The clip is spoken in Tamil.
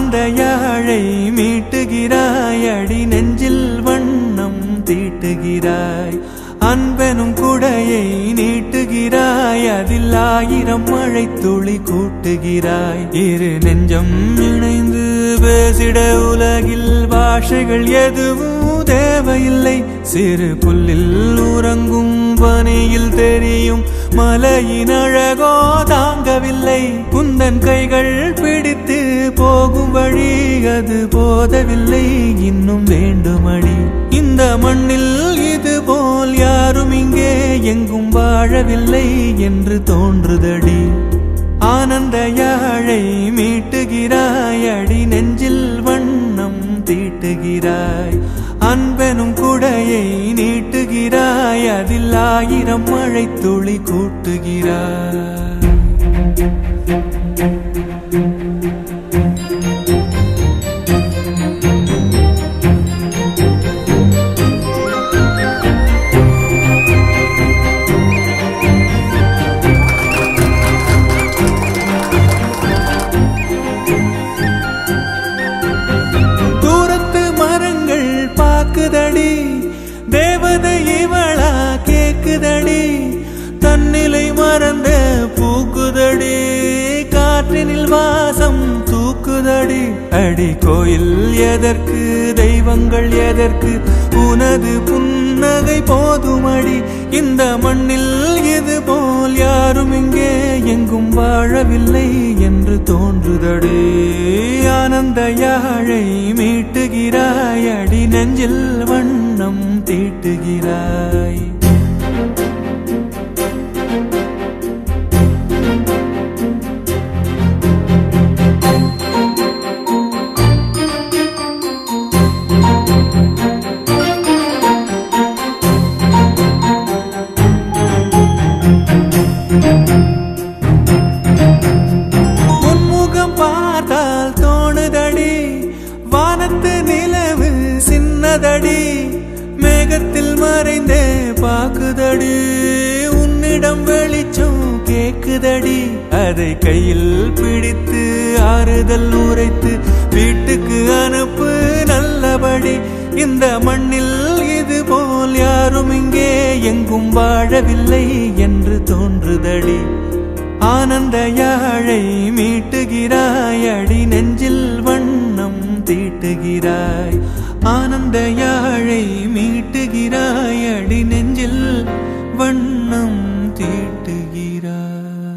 ஆனந்த யாழை மீட்டுகிறாய், அடி நெஞ்சில் வண்ணம் தீட்டுகிறாய். அன்பெனும் குடையை நீட்டுகிறாய், அதில் 1000 மழை துளி கூட்டுகிறாய். இரு நெஞ்சம் இணைந்து பேசிட உலகில் பாஷைகள் எதுவும் தேவையில்லை. சிறு புல்லில் உறங்கும் பனியில் தெரியும் மலையின் அழகோ தாங்கவில்லை. குந்தன் கைகள் பிடித்து போகும் வழி அது போதவில்லை, இன்னும் வேண்டுமடி. இந்த மண்ணில் இது போல் யாரும் இங்கே எங்கும் வாழவில்லை என்று தோன்றுதடி. ஆனந்த யாழை மீட்டுகிறாய், அடி நெஞ்சில் வண்ணம் தீட்டுகிறாய். அன்பெனும் குடையை நீட்டுகிறாய், அதில் 1000 மழை துளி கூட்டுகிறாய். தேவதை இவளா கேக்குதடி, தன்னிலை மறந்த பூக்குதடி. காற்றினில் வாசம் தூக்குதடி. அடி கோயில் எதற்கு, தெய்வங்கள் எதற்கு, உனது புன்னகை போதுமடி. இந்த மண்ணில் இது போல் யாரும் இங்கே எங்கும் வாழவில்லை என்று தோன்றுதடி. ஆனந்த யாழை மீட்டுகிறாய், அடி நெஞ்சில் வண்ணம் தீட்டுகிறாய். உன்முகம் பார்த்தால் தோணுதடி, வானத்து நிலவு சின்னதடி. மேகத்தில் மறைந்தே பாக்குதடி, உன்னிடம் வெளிச்சம் கேக்குதடி. அதை கையில் பிடித்து ஆறுதல் உரைத்து வீட்டுக்கு அனுப்பு நல்லபடி. இந்த மண்ணில் இது போல் யாரும் இங்கே எங்கும் வாழவில்லை என்று தோன்றுதடி. ஆனந்த யாழை மீட்டுகிறாய், அடி நெஞ்சில் வண்ணம் தீட்டுகிறாய். ஆனந்த யாழை மீட்டுகிறாய், அடி நெஞ்சில் வண்ணம் தீட்டுகிறாய்.